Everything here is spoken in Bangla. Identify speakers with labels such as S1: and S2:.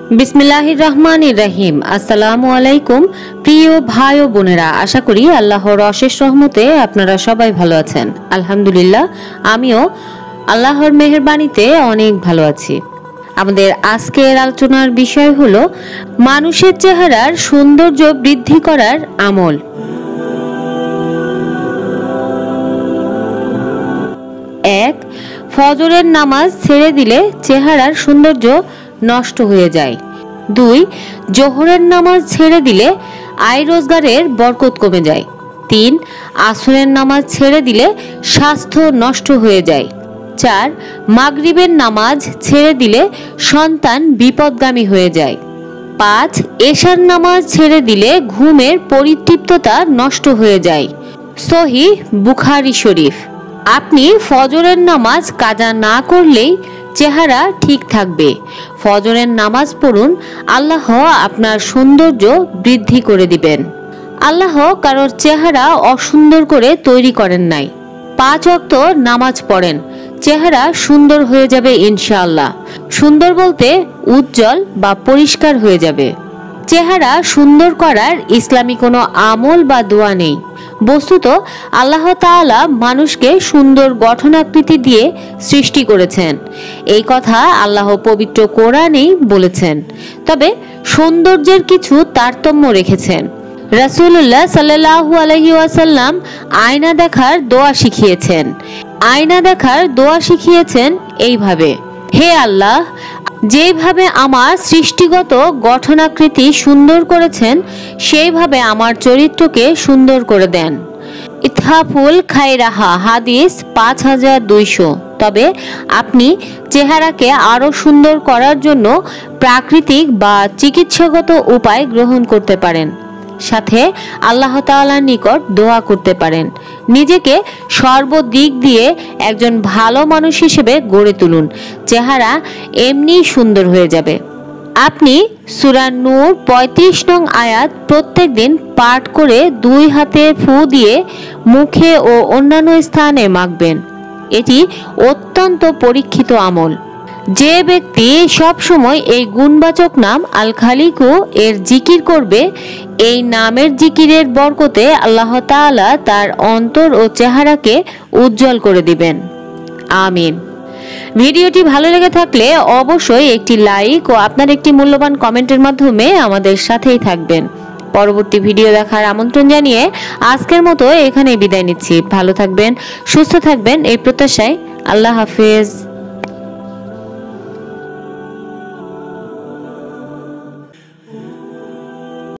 S1: বিসমিল্লাহির রহমানির রহিম। আসসালামু আলাইকুম প্রিয় ভাই ও বোনেরা, আশা করি আল্লাহর অশেষ রহমতে আপনারা সবাই ভালো আছেন। আলহামদুলিল্লাহ, আমিও আল্লাহর মেহেরবানিতে অনেক ভালো আছি। আমাদের আজকের আলোচনার বিষয় হলো মানুষের চেহারার সৌন্দর্য বৃদ্ধি করার আমল। এক, ফজরের নামাজ ছেড়ে দিলে চেহারার সৌন্দর্য নষ্ট হয়ে যায়। 2, জোহরের নামাজ ছেড়ে দিলে আয় রোজগারের বরকত কমে যায়। 3, আসরের নামাজ ছেড়ে দিলে স্বাস্থ্য নষ্ট হয়ে যায়। 4, মাগরিবের নামাজ ছেড়ে দিলে সন্তান বিপদগামী হয়ে যায়। 5, এশার নামাজ ছেড়ে দিলে ঘুমের পরিতৃপ্ততা নষ্ট হয়ে যায়। সহিহ বুখারী শরীফ। আপনি ফজরের নামাজ কাজা না করলেই চেহারা ঠিক থাকবে। ফজরের নামাজ পড়ুন, আল্লাহ আপনার সৌন্দর্য বৃদ্ধি করে দিবেন। আল্লাহ কারোর চেহারা অসুন্দর করে তৈরি করেন নাই। 5 ওয়াক্ত নামাজ পড়েন, চেহারা সুন্দর হয়ে যাবে ইনশাআল্লাহ। সুন্দর বলতে উজ্জ্বল বা পরিষ্কার হয়ে যাবে। চেহারা সুন্দর করার ইসলামী কোনো আমল বা দোয়া নেই। বস্তুত আল্লাহ তাআলা মানুষকে সুন্দর গঠনাকৃতি দিয়ে সৃষ্টি করেছেন, এই কথা আল্লাহ পবিত্র কোরআনেই বলেছেন। তবে সৌন্দর্যের কিছু তারতম্য রেখেছেন। রাসূলুল্লাহ সাল্লাল্লাহু আলাইহি ওয়াসাল্লাম আয়না দেখার দোয়া শিখিয়েছেন। আয়না দেখার দোয়া শিখিয়েছেন এইভাবে: হে আল্লাহ, যেভাবে আমার সৃষ্টিগত গঠনাকৃতি সুন্দর করেছেন সেইভাবে আমার চরিত্রকে সুন্দর করে দেন। ইতহাফুল খায়রাহা, হাদিস 5200। তবে আপনি চেহারাকে আরো সুন্দর করার জন্য প্রাকৃতিক বা চিকিৎসাগত উপায় গ্রহণ করতে পারেন, সাথে আল্লাহ তাআলার নিকট দোয়া করতে পারেন। নিজেকে সর্বদিক দিয়ে একজন ভালো মানুষ হিসেবে গড়ে তুলুন, চেহারা এমনি সুন্দর হয়ে যাবে। আপনি সূরা নূর 35 নং আয়াত প্রত্যেক দিন পাঠ করে 2 হাতে ফু দিয়ে মুখে ও অন্যান্য স্থানে মাখবেন। এটি অত্যন্ত পরীক্ষিত আমল। যে ব্যক্তি সব সময় এই গুণবাচক নাম আল খালিকু এর জিকির করবে, এই নামের জিকিরের বরকতে আল্লাহ তাআলা তার অন্তর ও চেহারাকে উজ্জ্বল করে দিবেন। আমিন। ভিডিওটি ভালো লেগে থাকলে অবশ্যই একটি লাইক ও আপনার একটি মূল্যবান কমেন্টের মাধ্যমে আমাদের সাথেই থাকবেন। পরবর্তী ভিডিও দেখার আমন্ত্রণ জানিয়ে আজকের মতো এখানেই বিদায় নিচ্ছি। ভালো থাকবেন, সুস্থ থাকবেন এই প্রত্যাশায়। আল্লাহ হাফেজ।